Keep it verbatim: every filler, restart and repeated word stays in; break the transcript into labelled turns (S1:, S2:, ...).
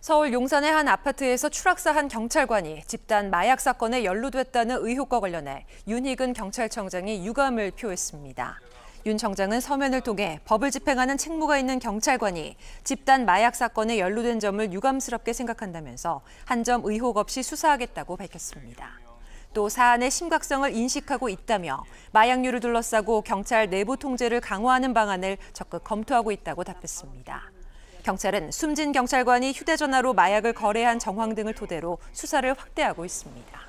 S1: 서울 용산의 한 아파트에서 추락사한 경찰관이 집단 마약 사건에 연루됐다는 의혹과 관련해 윤희근 경찰청장이 유감을 표했습니다. 윤 청장은 서면을 통해 법을 집행하는 책무가 있는 경찰관이 집단 마약 사건에 연루된 점을 유감스럽게 생각한다면서 한 점 의혹 없이 수사하겠다고 밝혔습니다. 또 사안의 심각성을 인식하고 있다며 마약류를 둘러싸고 경찰 내부 통제를 강화하는 방안을 적극 검토하고 있다고 답했습니다. 경찰은 숨진 경찰관이 휴대전화로 마약을 거래한 정황 등을 토대로 수사를 확대하고 있습니다.